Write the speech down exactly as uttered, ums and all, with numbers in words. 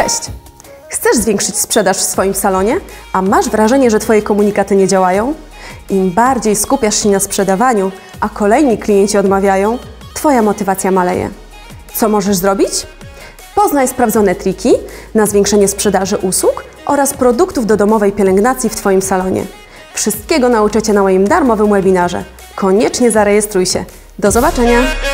Cześć! Chcesz zwiększyć sprzedaż w swoim salonie, a masz wrażenie, że Twoje komunikaty nie działają? Im bardziej skupiasz się na sprzedawaniu, a kolejni klienci odmawiają, Twoja motywacja maleje. Co możesz zrobić? Poznaj sprawdzone triki na zwiększenie sprzedaży usług oraz produktów do domowej pielęgnacji w Twoim salonie. Wszystkiego nauczę Cię na moim darmowym webinarze. Koniecznie zarejestruj się. Do zobaczenia!